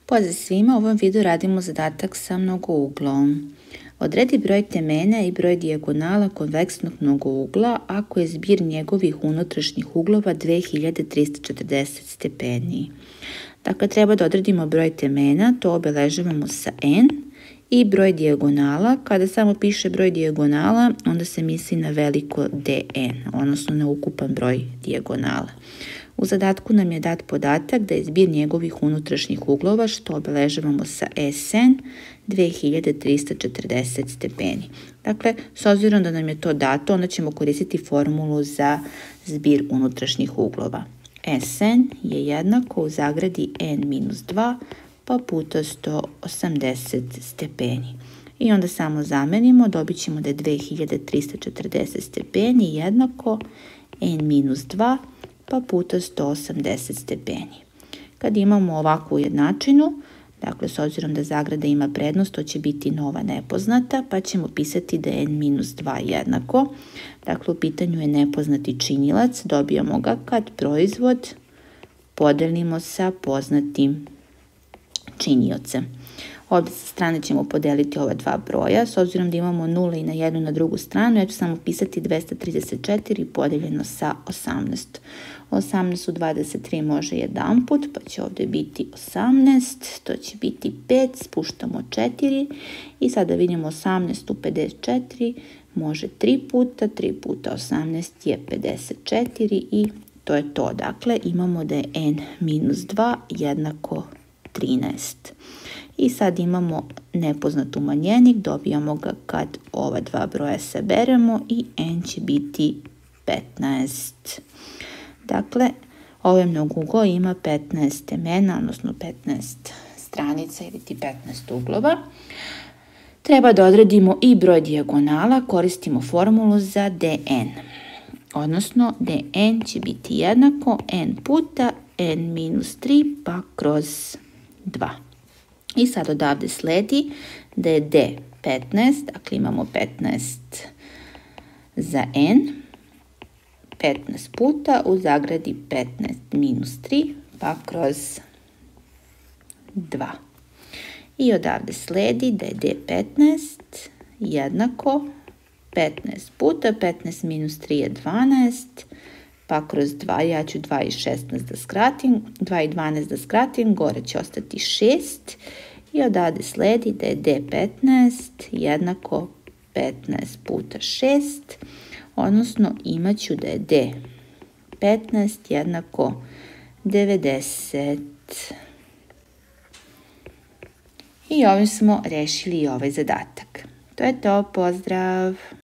Pozdrav svima, u ovom videu radimo zadatak sa mnogouglom. Odredi broj temena i broj dijagonala konveksnog mnogougla ako je zbir njegovih unutrašnjih uglova 2340 stepeni. Dakle, treba da odredimo broj temena, to obeležavamo sa n, i broj dijagonala. Kada samo piše broj dijagonala, onda se misli na veliko dn, odnosno na ukupan broj dijagonala. U zadatku nam je dat podatak da je zbir njegovih unutrašnjih uglova, što obeležavamo sa SN, 2340 stepeni. Dakle, s obzirom da nam je to dato, onda ćemo koristiti formulu za zbir unutrašnjih uglova. SN je jednako u zagradi n-2 pa puta 180 stepeni. I onda samo zamenimo, dobit ćemo da je 2340 stepeni jednako n-2 pa puta 180 stepeni. Kad imamo ovakvu ujednačinu, dakle s obzirom da zagrada ima prednost, to će biti nova nepoznata, pa ćemo pisati da je n-2 jednako. Dakle, u pitanju je nepoznati činilac, dobijamo ga kad proizvod podelimo sa poznatim činiocem. Ovdje sa strane ćemo podeliti ova dva broja, s obzirom da imamo 0 i na jednu i na drugu stranu, ja ću samo pisati 234 podeljeno sa 18. 18 u 23 može jedan put, pa će ovdje biti 18, to će biti 5, spuštamo 4 i sada vidimo 18 u 54 može 3 puta 18 je 54 i to je to. Dakle, imamo da je n-2 jednako 13. I sad imamo nepoznat umanjenik, dobijamo ga kad ova dva broja saberemo i n će biti 15. Dakle, ovaj mnogougao ima 15 temena, odnosno 15 stranica ili 15 uglova. Treba da odredimo i broj dijagonala, koristimo formulu za dn. Odnosno, dn će biti jednako n puta n-3 pa kroz 2. I sad odavde sledi da je d 15, dakle imamo 15 za n, 15 puta u zagradi 15 minus 3 pa kroz 2. I odavde sledi da je d15 jednako 15 puta 15 minus 3 je 12 pa kroz 2, ja ću 2 i 16 da skratim, 2 i 12 da skratim, gore će ostati 6 i odavde sledi da je d15 jednako 15 puta 6, odnosno imat ću da je d15 jednako 90. I ovim smo rešili i ovaj zadatak. To je to, pozdrav!